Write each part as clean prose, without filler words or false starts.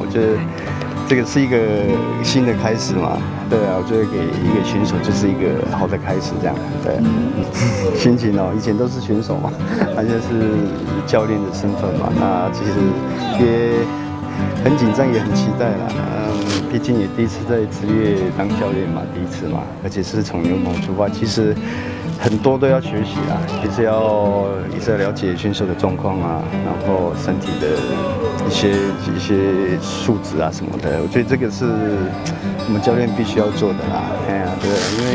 我觉得这个是一个新的开始嘛。对啊，我觉得给一个选手就是一个好的开始，这样。对，心情哦，以前都是选手嘛，现在是教练的身份嘛，那其实也很紧张，也很期待啦。毕竟也第一次在职业当教练嘛，第一次嘛，而且是从牛棚出发，其实很多都要学习啦，也是要了解选手的状况啊，然后身体的一些素质啊什么的，我觉得这个是我们教练必须要做的啦。哎呀，对，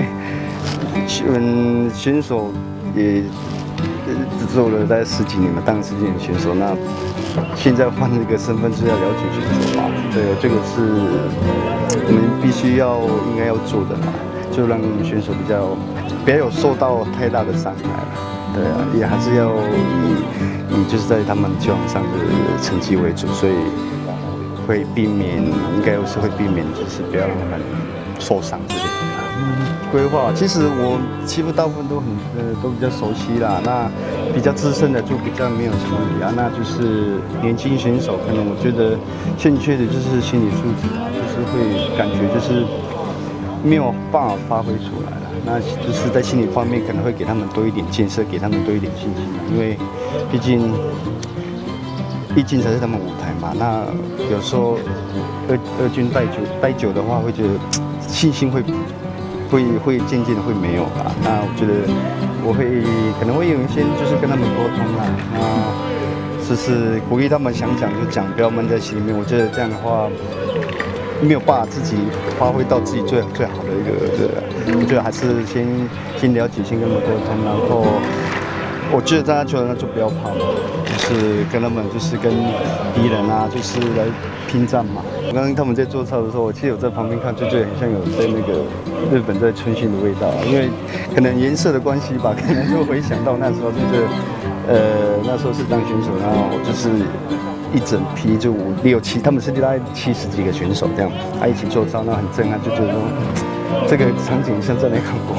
因为选手也只做了大概10几年嘛，当10几年选手，那现在换一个身份是要了解选手嘛，对，这个是我们必须应该要做的嘛，就让选手不要有受到太大的伤害了。对啊，也还是要以就是在他们球场上的成绩为主，所以会避免，应该是会避免，就是不要让他们受伤之类的。规划其实我几乎大部分都比较熟悉啦，那比较资深的就比较没有什么问题啊。那就是年轻选手，可能我觉得欠缺的就是心理素质啊，就是会感觉就是没有办法发挥出来了。那就是在心理方面可能会给他们多一点建设，给他们多一点信心啊，因为毕竟才是他们舞台嘛。那有时候二军待久的话，会觉得信心会渐渐的会没有啦。那我觉得可能会有一些就是跟他们沟通啦，那就是鼓励他们想讲就讲，不要闷在心里面。我觉得这样的话没有办法自己发挥到自己最好的一个，我觉得还是先了解，先跟他们沟通，然后我觉得在篮球呢就不要怕嘛，就是跟他们就是跟敌人啊，就是来拼战嘛。刚刚他们在做操的时候，我其实有在旁边看，就觉得很像有在那个日本在春训的味道，因为可能颜色的关系吧，可能就回想到那时候就是那时候是当选手，然后就是一整批就5、6、7，他们是大概70几个选手这样，一起做操，那很震撼，就觉得说这个场景像在没看过。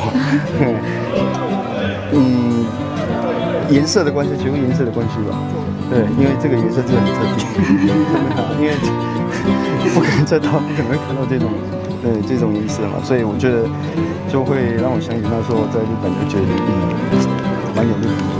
颜色的关系，请问颜色的关系吧？对，因为这个颜色真的很特别，因为不可能在台湾不可能看到这种颜色嘛，所以我觉得就会让我想起那时候在日本就觉得蛮有意义。